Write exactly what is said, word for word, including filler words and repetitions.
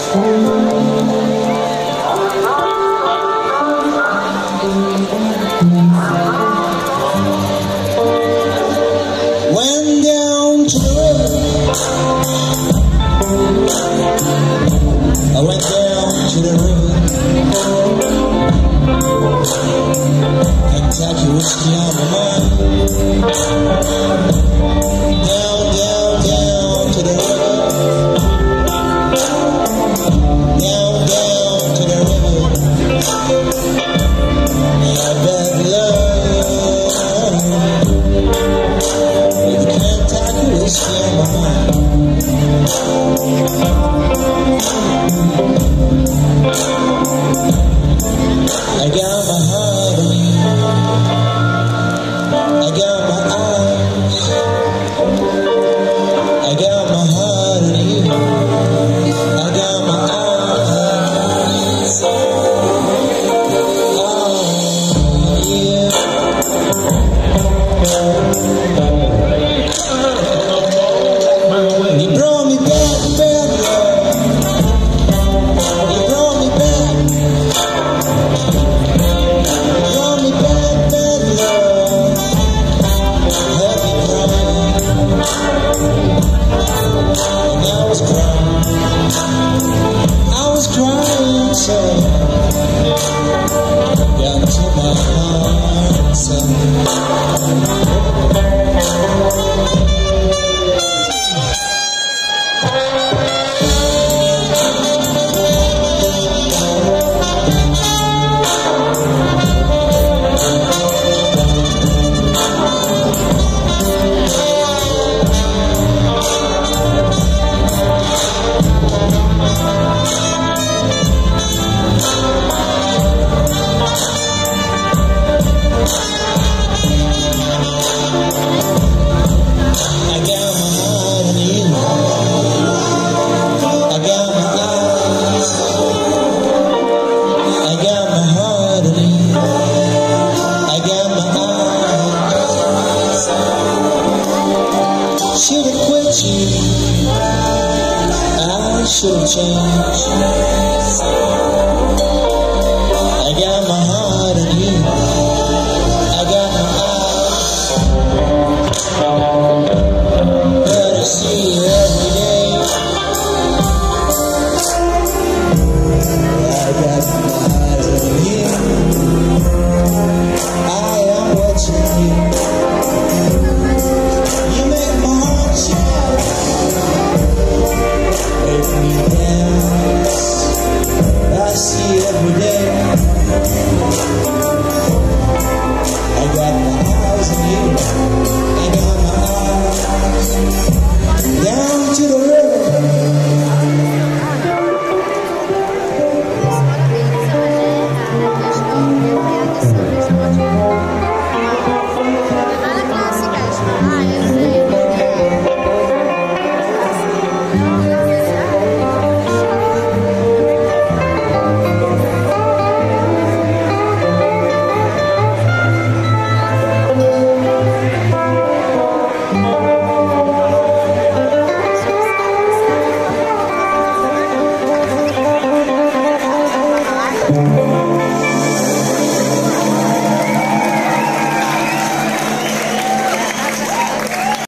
Went down to the river. I went down to the river. Kentucky whiskey on my mind. Down, down, down to the river. Down, down to the river. Yeah, bad love with Kentucky whiskey on my mind. I got my heart on you. I got my eyes. I got my heart on you. I got my eyes. Oh, yeah. You brought me back, back, love. You brought me back. Brought me back, back, love. Had me crying. And I was crying. I was crying, so got to my heart, so should've quit you. I should've changed.